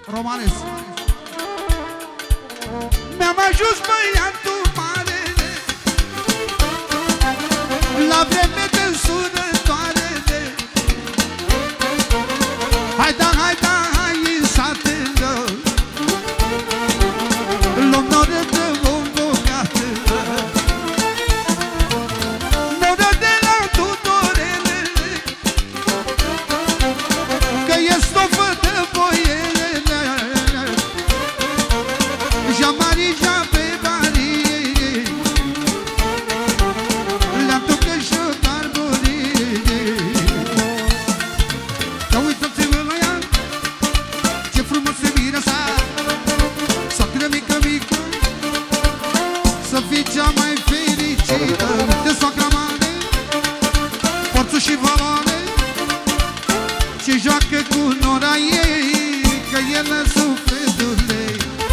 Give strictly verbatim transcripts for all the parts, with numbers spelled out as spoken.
Romanes. Mi-am ajuns băiatul mare, la vreme de sunătoare. Hai da, hai da, hai în satele, luăm noră de om bogată, noră de la Tudorele, că e stofă de boiele, jamari, jape, bari, le-am ducă și barburii. Dar uitați-vă la ea, ce frumos se mira sa, soacră mică, mică, să fii cea mai fericită. De soacra mare, forță și valoare, ce joacă cu nora ei, că el în sufletul ei.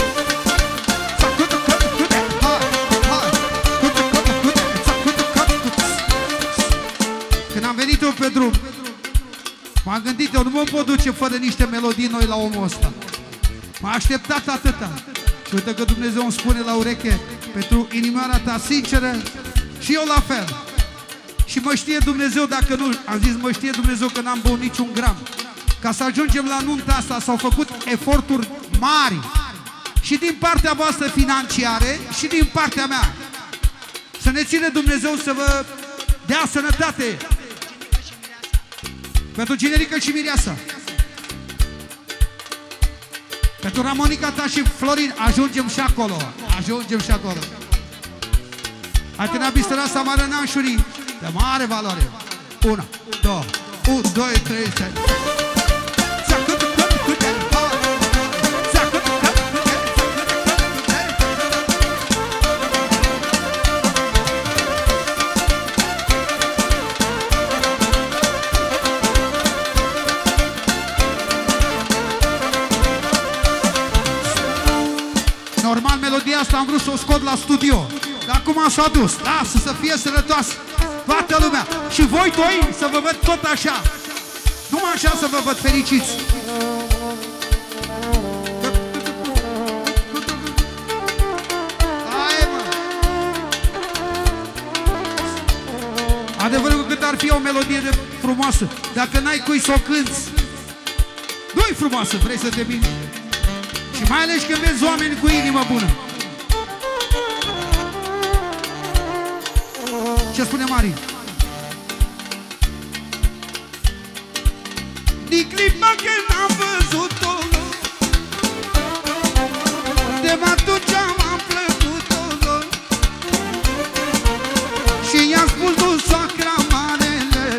Când am venit eu pe drum, m-am gândit, eu nu mă pot duce fără niște melodii noi la omul ăsta. M-a așteptat atâta. Și uite că Dumnezeu îmi spune la ureche, pentru inimioara ta sinceră, și eu la fel. Și mă știe Dumnezeu, dacă nu, am zis, mă știe Dumnezeu că n-am băut niciun gram. Ca să ajungem la nunta asta s-au făcut eforturi mari, și din partea voastră financiare și din partea mea. Să ne ține Dumnezeu să vă dea sănătate. Pentru Generică și Mireasa, pentru Ramonica ta și Florin, ajungem și acolo. Ajungem și acolo. Atina Bistăra Samară Nașurii, de mare valoare. Una, două, unu, doi, trei, șase. Normal, melodia asta am vrut să o scot la studio, dar acum s-a dus. Lasă să fie sănătoasă toată lumea. Și voi doi să vă văd tot așa. Numai așa să vă văd fericiți. Hai, mă. Adevărul că cât ar fi o melodie de frumoasă, dacă n-ai cui să o cânți, nu-i frumoasă, vrei să te minți. Și mai ales când vezi oameni cu inimă bună. Ce spune Mari? Din clipa când am văzut-o, de atunci m-am plăcut-o, și i-am spus lui soacra marele,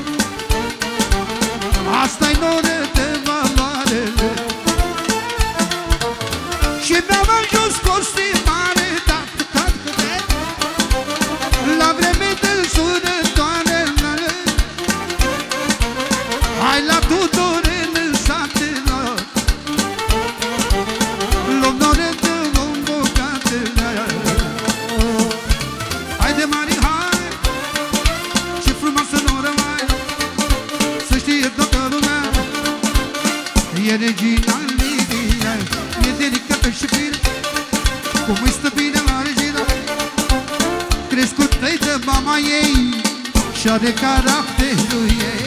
asta-i noră de valoarele. Și mi-am ajuns costimare, dat, dat, dat, la vreme de sunătoare. Hai la Tudorele satelor, luăm nore de om bogate. Haide, Mari, hai, ce frumoasă noră mai, să știe toată lumea, e regina Lidia, e delicată și bine, cum îi stă bine la regina, crescut-i de mama ei și are caracterul ei.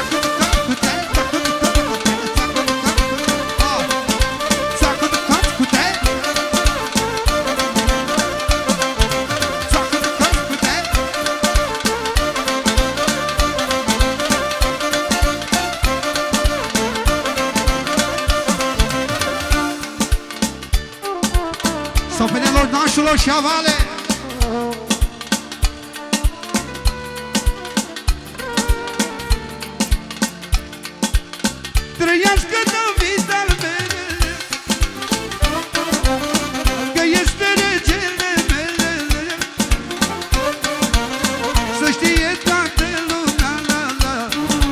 Sopenelor, nașurilor și avale, trăiască David al mele, că este regele mele, să știe toată lumea, la, la.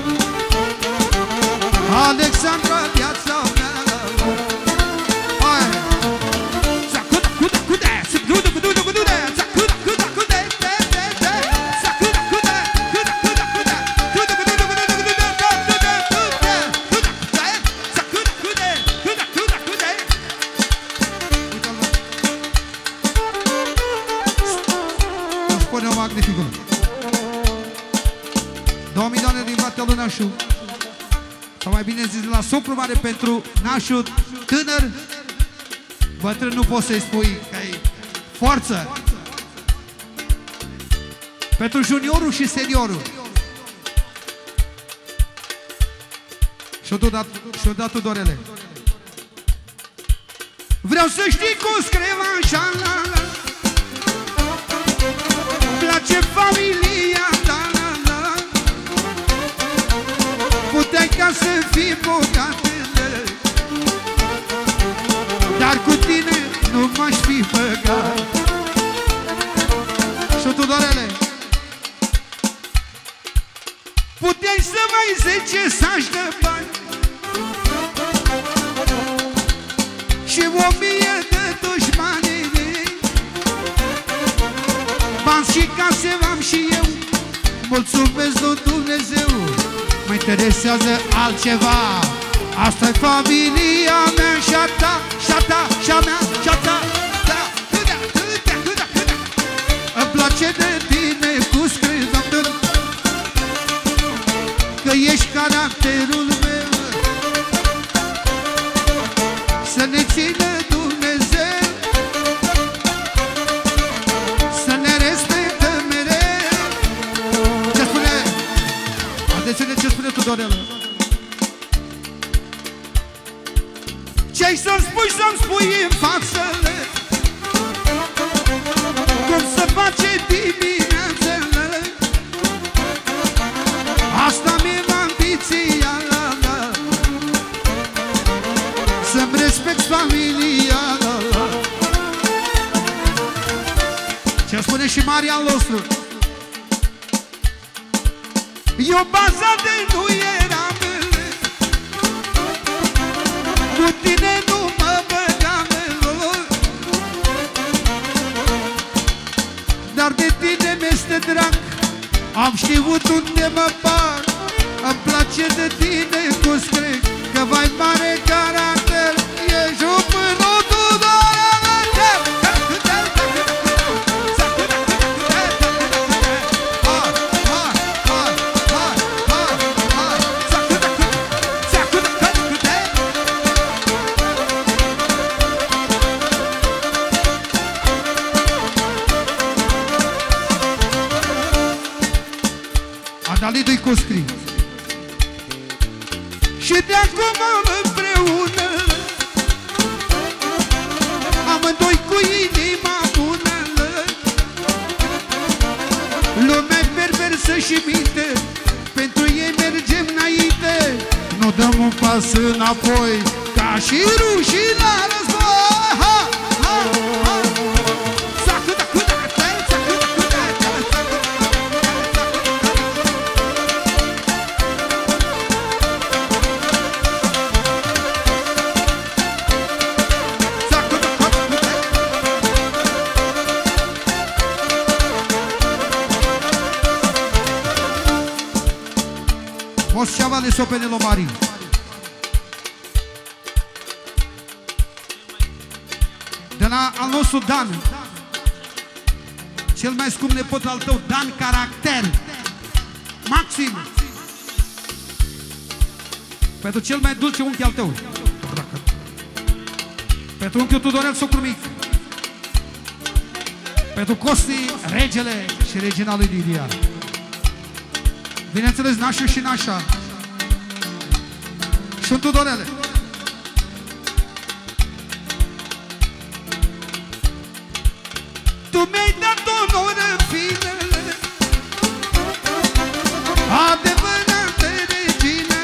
Alexandra, viața mea, la, la. Hai. Cu-de, cu-de, cu-de, cu-de. nașul, sau mai bine zis la socru mare pentru nașul tânăr. Bătrân nu poți să-i spui că e forță. Pentru juniorul și seniorul. Și-o dat, și-o dat Tudorele. Vreau să știi cum scriu așa, la, la. Place familia, da, la, la. Puteai ca să fii bogat, dar cu tine nu m-aș fi băgat. Și-o Tudorele. Puteai să mai zice să-și dă bani și o mie de dușmani, bani și case am și eu. Mulțumesc lui Dumnezeu, mă interesează altceva. Asta-i familia mea și-a ta, și-a ta, și-a mea, și-a ta. Îmi place de tine cu scris, că ești caracterul meu. Să ne țină Dumnezeu, să ne respectă mereu. Ce spune? Atențiune, ce spune Tudorel? Ce-ai să-mi spui, să-mi spui în față, cum să face dimineața. Asta mi-e ambiția, la, la. Să-mi respect familia, la, la. Ce spune și Marian nostru? Eu baza de nu eram, cu tine nu mă băgam, dar de tine mi-este drag. Am știut unde mă bag. Îmi place de tine cu screc, că vai mare caracter ești un pânul Tudorele. Adalidu-i cu scrii. Și de acum împreună, amândoi cu inima bună. Lumea perversă și minte, pentru ei mergem înainte. Nu dăm un pas înapoi, ca și rușii la război. Ha, ha, ha. Moș Ceavale Sopenelo Marin. De la al nostru Dan, cel mai scump nepot al tău, Dan Caracter Maxim. Pentru cel mai dulce unchi al tău, pentru unchiul Tudorel, socru mic, pentru Costi, regele și regina lui Lidia. Bineînțeles, nașul și nașa și Tudorele. Tu mi-ai dat onoră, finele, adevărată regină,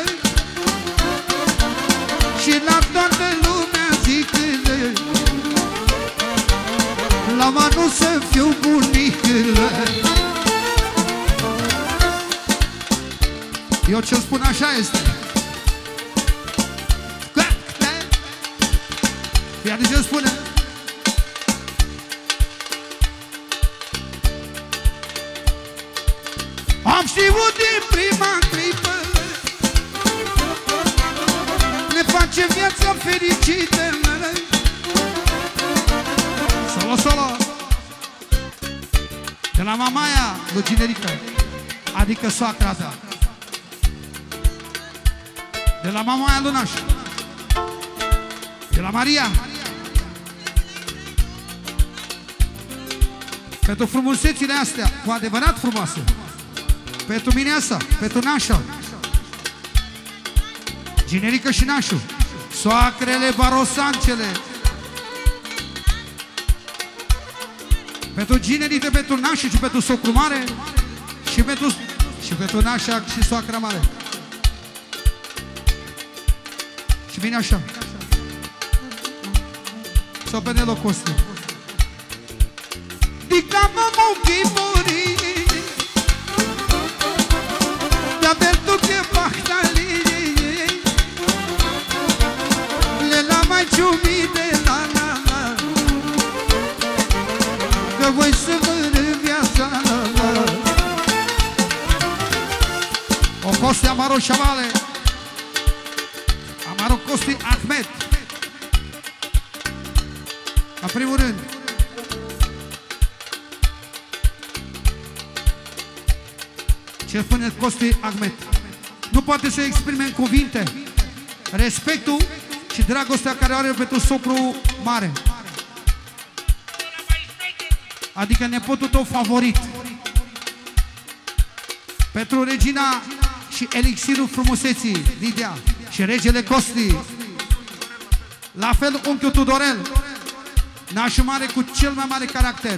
și la toată lumea zic, la manu să fiu bunicălă. Eu ce-l spun așa este. Iar de ce spune? Am știut din prima clipă, ne face viața fericită. Solo, solo. De la mamaia lui Ginerica, adică soacra ta. De la mama aia Lunaș. De la Maria. Pentru frumusețile astea, cu adevărat frumoase. Pentru mineasa, pentru nașa. Ginerică și nașul. Soacrele, barosancele. Pentru ginerite, pentru nașul și pentru socru mare. Și pentru, și pentru nașa și soacra mare. Și vine așa. Sau pe Nelocoste. Dica mamă chipuri de vertu che bahtali le la mai ciumite la la la că voi să vă viața la o Coste Amaro Șamale Amaro Coste Ahmed. În primul rând ce spune Costi Ahmed nu poate să exprime în cuvinte respectul și dragostea care are pentru socru mare, adică nepotul tău favorit, pentru regina și elixirul frumuseții Lidia și regele Costi, la fel unchiul Tudorel, nașul mare cu cel mai mare caracter,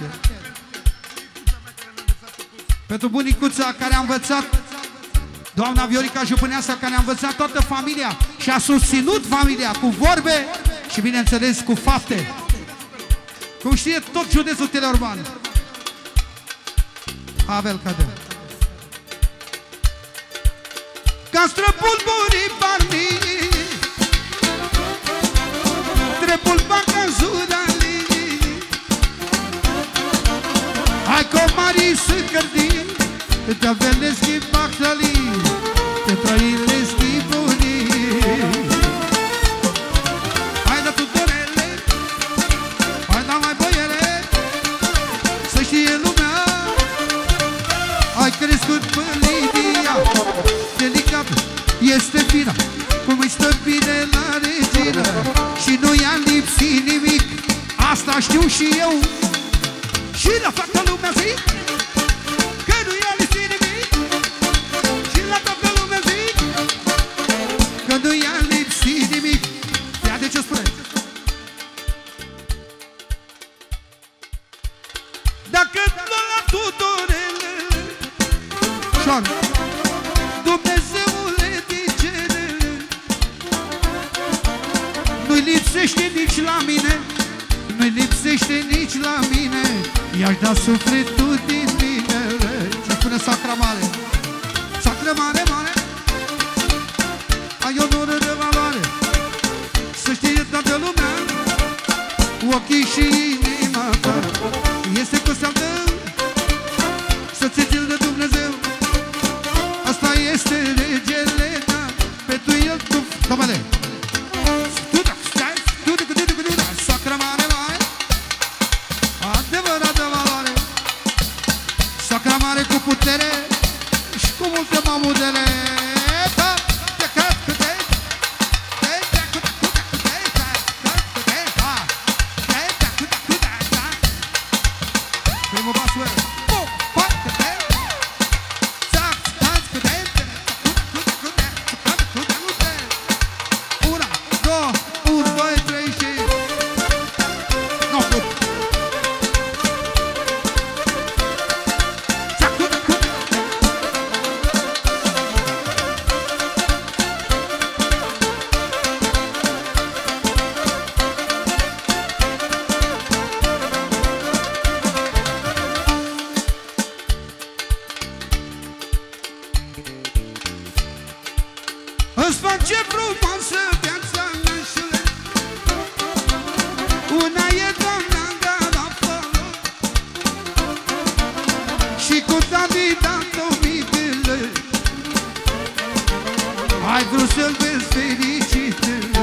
pentru bunicuța care a învățat, doamna Viorica Jupâneasa, care a învățat toată familia și a susținut familia cu vorbe și bineînțeles cu fapte, cum știe tot județul Teleorman. Havel Cadel Castro pulburi parmi Trepul baca zudali Hai comari să cărdi Te aveneschi bahtali Te trăileschi buni Hai da tutorele Hai da mai băiele Să știe lumea Ai crescut pe Lidia Delicat este fina Cum îi stă bine la regină Și nu i-a lipsit nimic Asta știu și eu Și la toată lumea zic Că nu i-a lipsit nimic Și la toată lumea zic Că nu i-a lipsit nimic. Ia de ce spune Dacă nu la Tudorele Șoan Dumnezeule dicere Nu-i lipsește nici la mine Nu-i lipsește nici la mine I-aș da sufletul din mine. Ce spune Sacra Mare Sacra Mare, mare Ai onoră de valoare Să știe toată lumea Ochii și inima ta Este cu seamă Să-ți țin de Dumnezeu Asta este regele ta Pentru el tu Domnule Sacra Mare, mare Adevărat de valoare Sacra Mare cu putere Și cu multe mamudele Primul basul Îți face frumoasă viața, nașule Una e doamna Garafală Și cu David-a Michelă Ai vrut să-l vezi fericit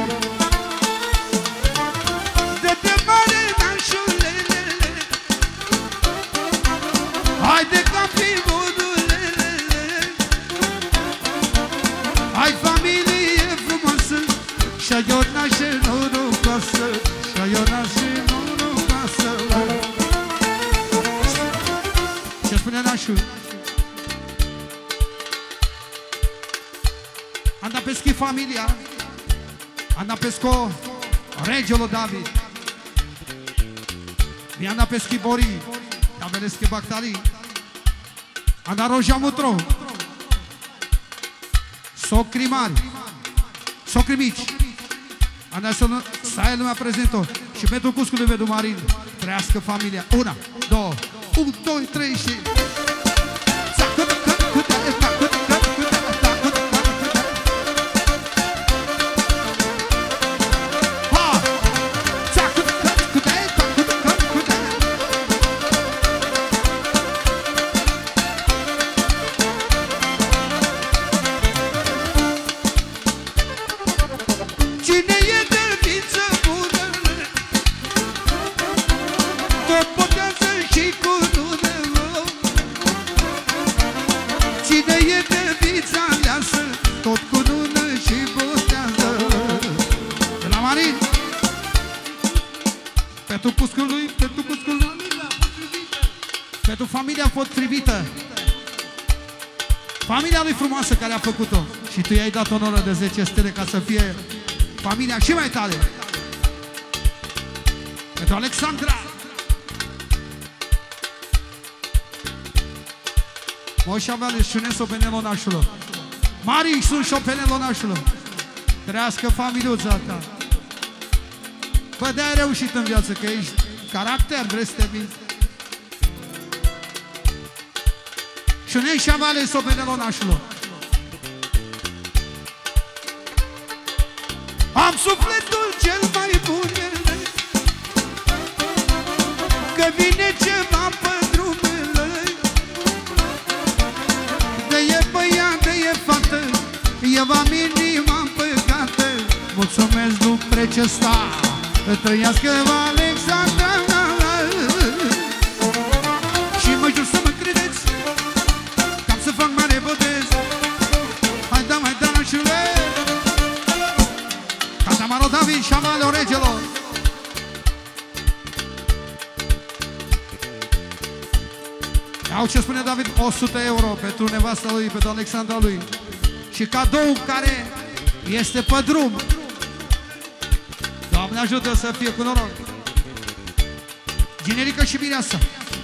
Dă-te mare, nașule Hai de capi module Ai familie frumoasă nașe nu nu pasă, și eu nașe nu nu pasă. Ce spune nașul? Anda peschi familia, anda pesco regele David, mi anda peschi Bori, Daveleschi Bactari, anda Roja Mutro, socri mari, socri mici, anda să stai lumea prezentă și pentru cuscul de Vedu Marin, trăiască familia. Una, două, un, doi, trei și... Pentru familia potrivită, familia lui frumoasă care a făcut-o. Și tu i-ai dat onoră de zece stele ca să fie familia și mai tare. Pentru Alexandra, Moșavale, șuneso penelonașulă, Mari sunt și-o penelonașulă. Trească familiuța ta. Bă, de-ai reușit în viață, că ești caracter, vrei să te minți. Șunei și avale s-o penelonașulă. Am sufletul cel mai bun, că vine ceva pe drumele. De e băiat, de e fată, eu am inima împăcată. Mulțumesc lui Precesta, că trăiască Alexandra. Și mă jur să mă credeți, cam să fac mare botez. Hai da, hai da, nașule, Catamaro David și Amaleo Regelor. Iau ce spune David, o sută euro pentru nevasta lui, pentru Alexandra lui. Și cadou care este pe drum. Doamne ajută să fie cu noroc. Generică și mireasa.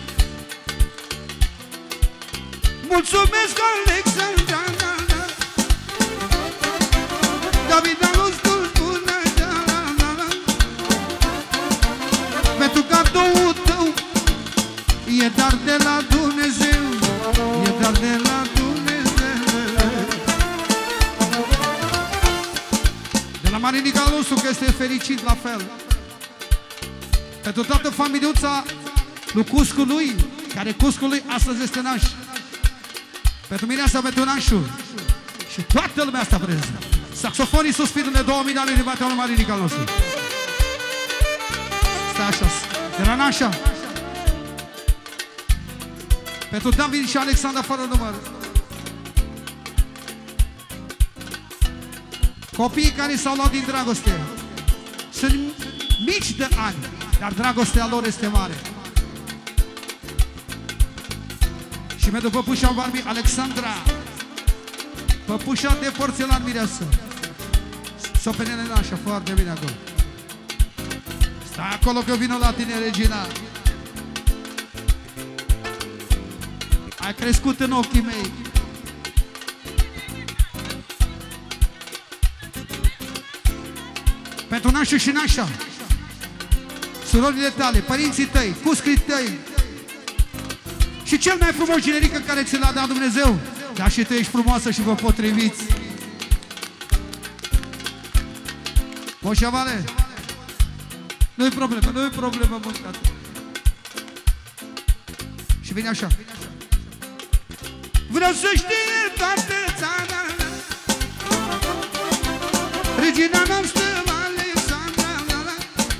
Mulțumesc, Alexandra, David Alustul bună, pentru cadoul tău e dar de la Dumnezeu, e dar de la Dumnezeu. De la Marinica Alusul, că este fericit la fel. Pentru toată familiuța lui Cuscu lui, care Cuscu lui astăzi este naș. Pentru mireasa, pentru nașul și toată lumea asta prezentă. Saxofonii suspindu-ne două milioane de batea lui Marinica Alusul. Stai așa, de la nașa. Pentru David și Alexandra fără număr. Copiii care s-au luat din dragoste sunt mici de ani, dar dragostea lor este mare. Și pentru păpușa Barbi Alexandra, păpușa de porțelan mireasă. S-o penele nașa, foarte bine acolo. Stai acolo că vină la tine, Regina. Ai crescut în ochii mei. Pentru nașul și nașa, surorile tale, părinții tăi, cuscrii tăi și cel mai frumos generică care ți l-a dat Dumnezeu. Dar și tu ești frumoasă și vă potriviți. Moșavale, nu-i problemă, nu-i problemă, mâncat. Și vine așa. Vreau să știe toată țara, Regina noastră Alexandra.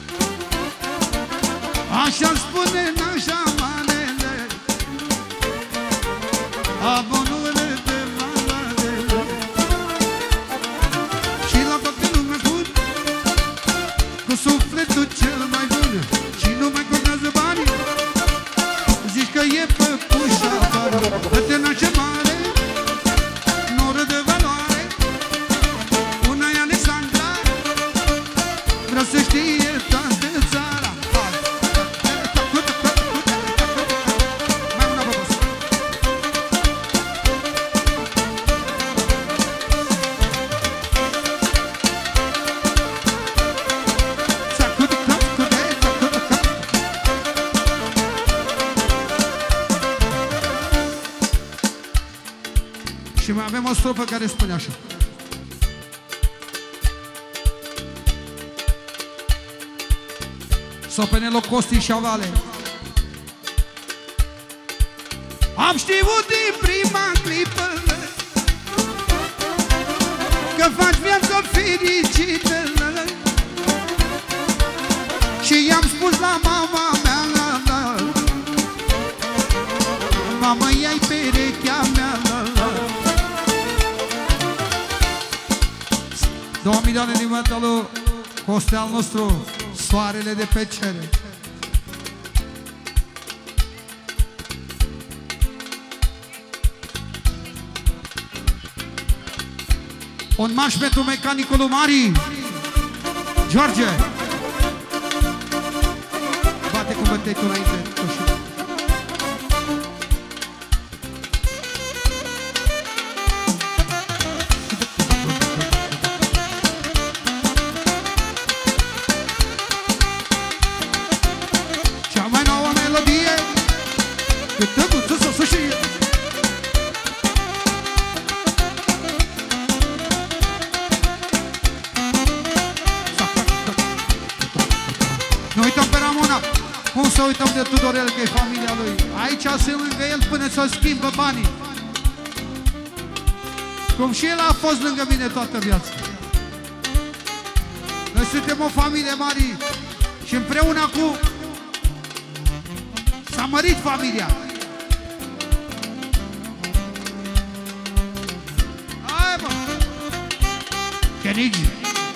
Așa-mi spune nașa manele, abonule de malele. Și la toată lumea spun, cu sufletul cel mai bun și nu mai contează banii. Zici că e păpușa afară, dă-te nașe mare, noră de valoare. Una e Alexandra, vreau să știe toată țara. Și mai avem o strofă care spune așa: Sopenelo, Costi și Avale. Am știut din prima clipă că faci viața fericită și i-am spus la mama mea, la, la, mamă, ia-i perechea mea, la, la. Două milioane din mătă lui Costi al nostru, soarele de pe cere. Un maș pentru mecanicul lui Mari George. Bate cu băteitul înainte. Cea mai nouă melodie câtă buță să se știe. Nu uităm pe Ramona. Cum să uităm de Tudorel, că e familia lui. Aici sunt lângă el până să schimbă banii. Cum și el a fost lângă mine toată viața. Noi suntem o familie mare și împreună cu s-a mărit familia. Hai, bă! Kenigi!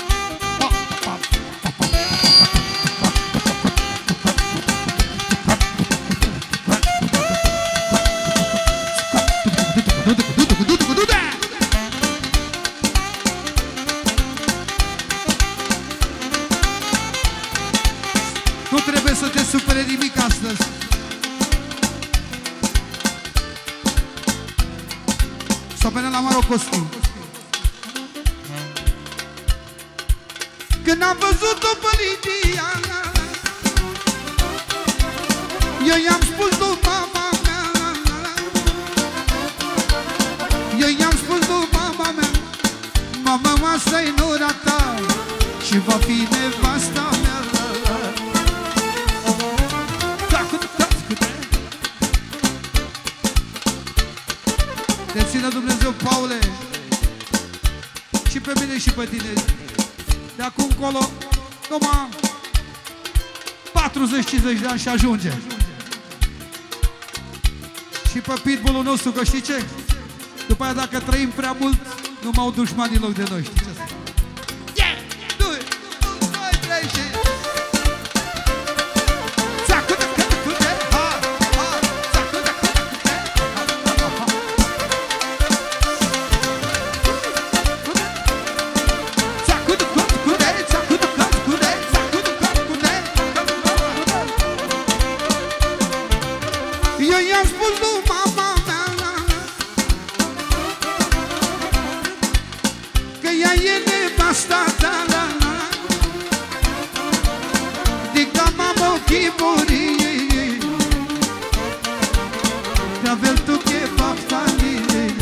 Nu trebuie să te supere nimic astăzi. Sau până la Maro Costi. Când am văzut-o pe Lidia, eu i-am spus lui mama mea, eu i-am spus lui mama mea, mama, asta-i nora ta și va fi nevasta mea. Te țină Dumnezeu, Paule, și pe mine și pe tine. De acum încolo, numai patruzeci cincizeci de ani și ajunge. Și pe pitbull-ul nostru, că știi ce? După aia, dacă trăim prea mult, nu m-au dușmani în loc de noi, știi ce? Yeah! doi, doi, trei și... Eu i-am spus lui mama mea că ea e nevasta ta, dica mamă chiburii, de-avel tu che faftanii.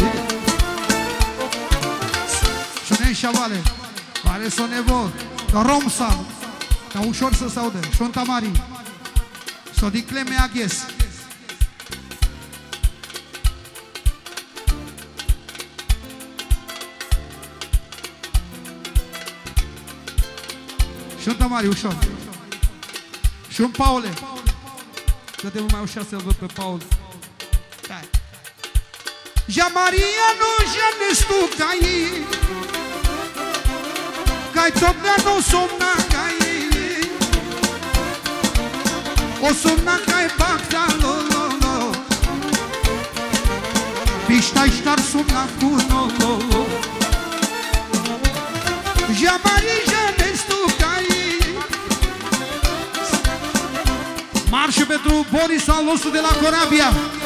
Șunen șavale, pare să nevo, romsa, ca ușor să s-audă, șunta mari, s-o dicleme aghes. Și un Tamari, ușor. Și un Paule. Că de mai ușor să-l văd pe Paul. Ja Maria nu ja ne stucai, cai topnea nu somna cai. O suna ca-i bacta, lo, lo, lo. Piștai ștar suna cu, lo, lo, lo. Jamari, janestu, cai. Marșul pentru Boris Alosu de la Corabia.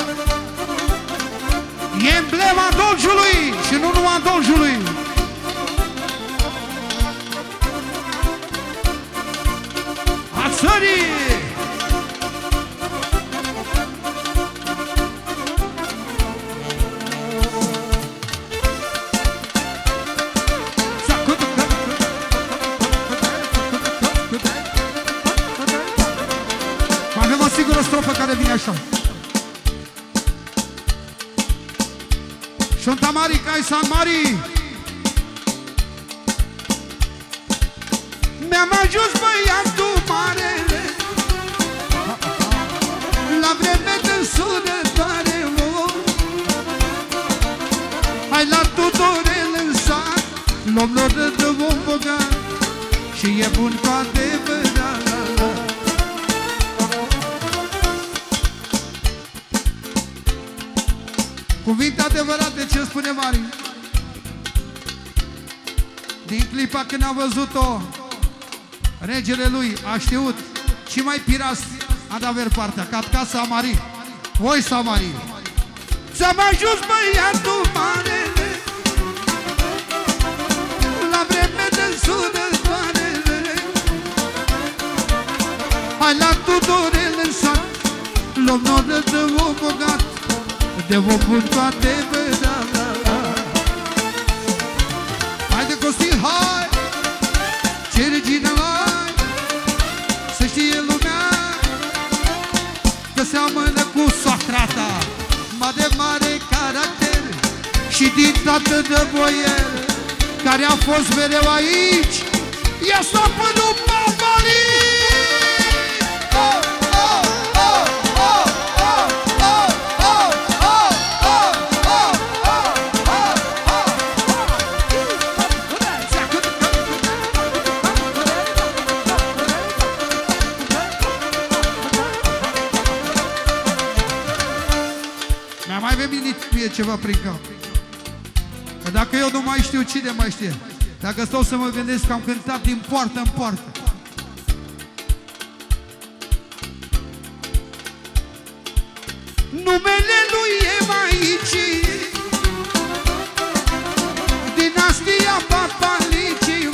E emblema Dolgiului și nu numai Dolgiului. A țării! Mai avem o singură strofă care vine așa. Santa Mari, Cai San Mari. Mi-am ajuns băiatul mare la vreme de sunătoare. Hai la Tudorel în sat, l-om de om bogat și e bun cu adevărat. Cuvinte adevărate ce spune Mari. Din clipa când a văzut-o, regele lui a știut și mai piras a dat ver partea, ca casa Mari. Voi sa Mari. Ți-am ajuns băiatul mare la vreme de sunătoare. Hai la Tudorel în sat, l-om noră de om bogat, de vom pun toate vedea. Haide Costin, hai! Ce regină ai? Să știe lumea că seamănă cu soacra ta, ma de mare caracter și din tată de boier, care a fost mereu aici. Ia stăpânul Paparii! Oh, oh, oh, oh, oh, oh, oh, oh, oh, oh, oh, Mi-a mai venit mie ceva prin cap. Că dacă eu nu mai știu, cine mai știe? Dacă stau să mă gândesc că am cântat din poartă în poartă. Numele lui e aici, dinastia Papalicii.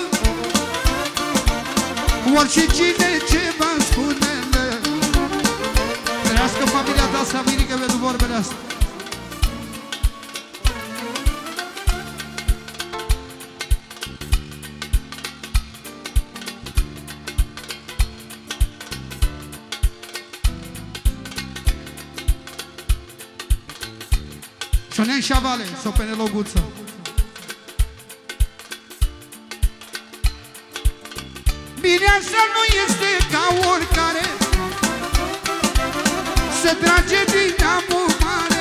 Orice cine ce va spune, trăiască familia ta să mirică pentru vorbele astea. Cionen Șavale sau Peneloguță. Mireasa nu este ca oricare, se trage din neamul mare.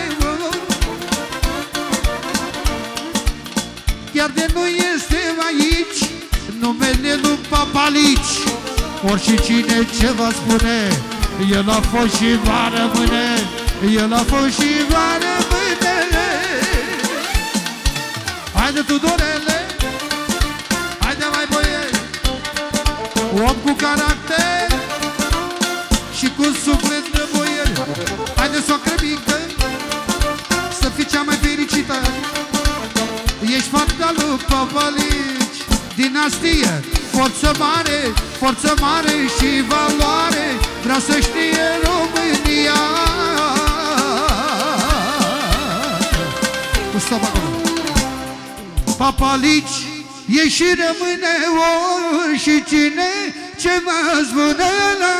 Chiar de nu este aici numele lui Papalici. Orice cine ce va spune, el a fost și va rămâne, el a fost și va rămâne. Haide Tudorele, haide mai băieți, om cu caracter și cu suflet de boieri. Haide soacră mică, să fii cea mai fericită. Ești fata lui Papalici, dinastie, forță mare, forță mare și valoare. Vreau să știe România. Cu stop acolo. Papalici e și rămâne ori și cine ce mă spune la